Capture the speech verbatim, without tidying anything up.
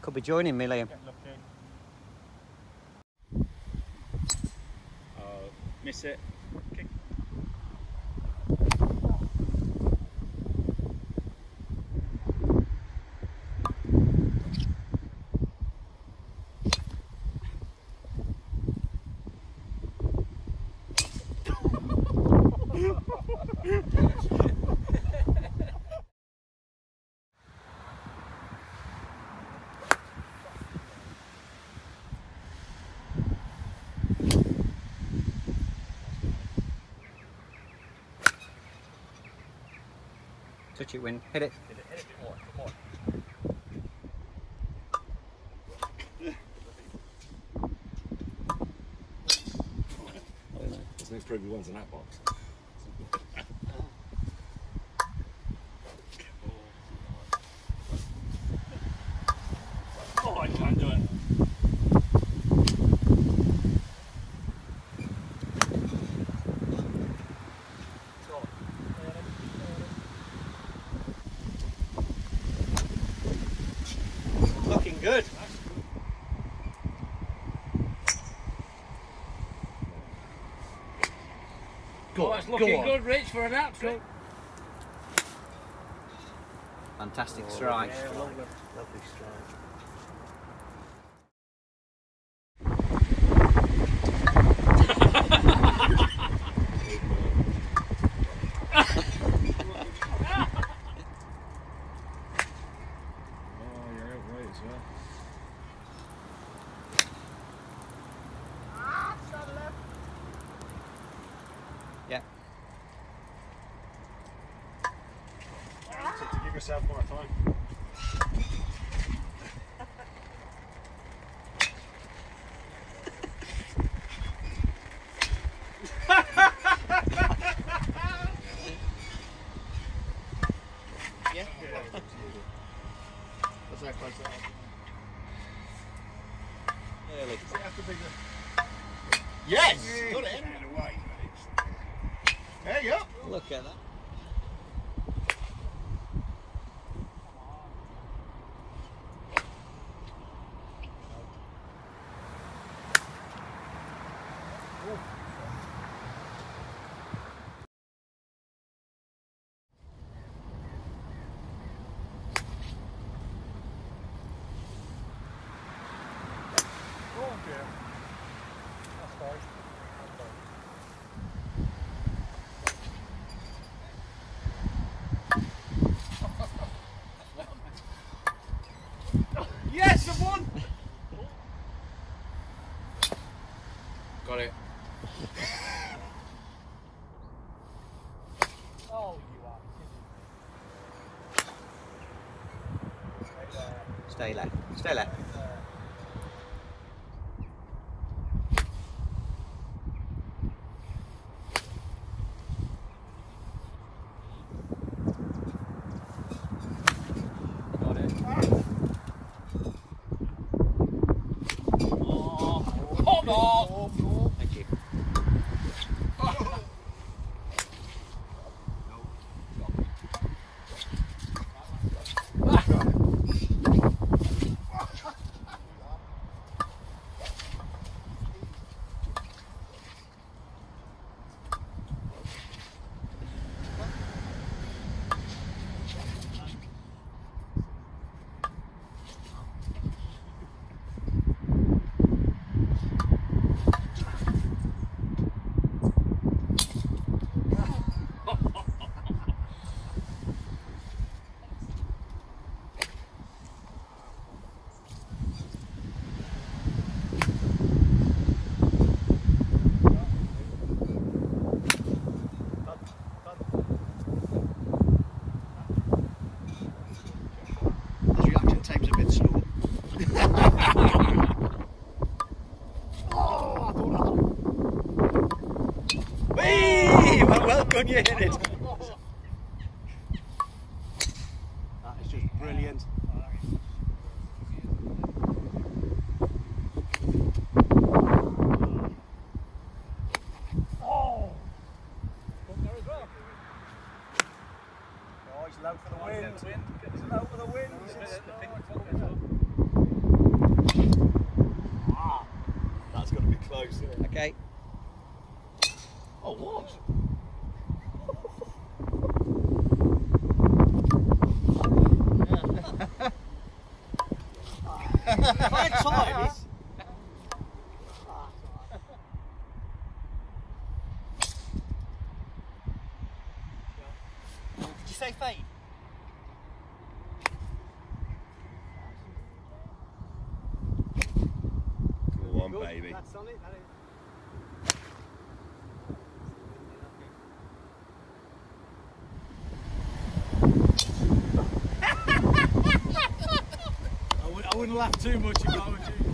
Could be joining me, Liam. Oh, miss it. Kick. Touch it, Win. Hit it. Hit it, hit it a bit more, a bit more. I don't know. There's no privy ones in that box. Oh, I can't do it. Looking good. Oh, that's looking good, Rich, for an hat-trick. Fantastic strike. Yeah, lovely, lovely strike. Yeah. To give yourself more time. Yeah? That's how close that is. Early. Does it have to be the... Yes! Yeah. Got it in. Get away, mate. There you go. Look at that. Oh dear. That's fine. Yes, I've won! Got it. Oh, you are. Stay left. Stay left. Got it. Oh, come on! Thank you. His reaction time's a bit slow. Oh, I thought Whee! Well, well done, you hit it. that is just brilliant. Oh! Oh, he's low for the wind. Get the wind. He's low for the wind. The pink pocket. Ah, that's got to be close, isn't it? Okay. Oh, what? Five times. Did you say fade? Go on, baby. That's solid, that is. I, would, I wouldn't laugh too much if I were you.